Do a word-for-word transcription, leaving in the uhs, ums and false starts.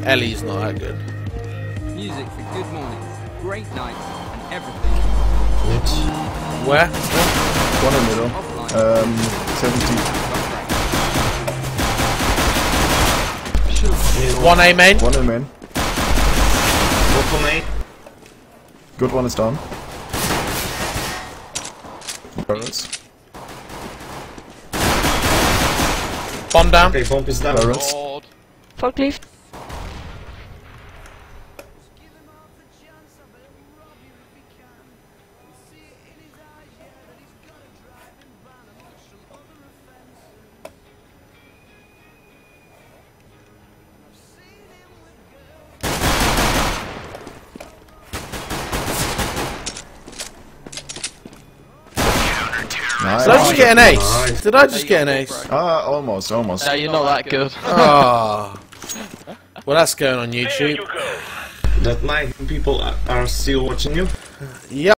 Ellie's not that good. Music for good mornings, great nights, and everything. Which? Where? One in the middle. Offline. Um, seventy. One A main. One in main. Go for me. Good one is down. Barrels. Bomb down. Okay, bomb is down. Barrels. Forklift. Nice. Did I just get an ace? Nice. Did I just get an ace? Ah, almost, almost. No, you're not that good. Oh. Well, that's going on YouTube. That nine people are are still watching you. Yep.